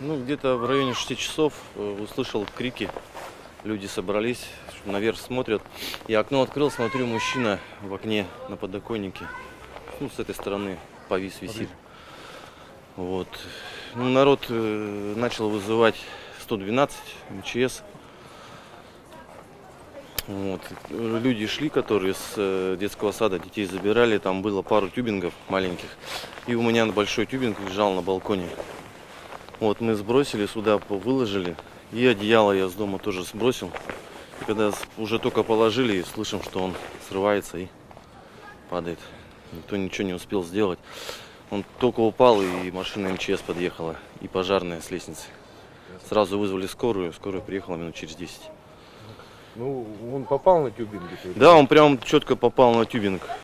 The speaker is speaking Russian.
Ну, где-то в районе 6 часов услышал крики. Люди собрались, наверх смотрят. Я окно открыл, смотрю, мужчина в окне на подоконнике. Ну, с этой стороны повис, висит. Вот. Ну, народ начал вызывать 112, МЧС. Вот. Люди шли, которые с детского сада детей забирали. Там было пару тюбингов маленьких. И у меня большой тюбинг лежал на балконе. Вот мы сбросили сюда, выложили. И одеяло я с дома тоже сбросил. И когда уже только положили, слышим, что он срывается и падает. Никто ничего не успел сделать. Он только упал, и машина МЧС подъехала. И пожарная с лестницы. Сразу вызвали скорую. Скорая приехала минут через 10. Ну, он попал на тюбинг? Да, он прям четко попал на тюбинг.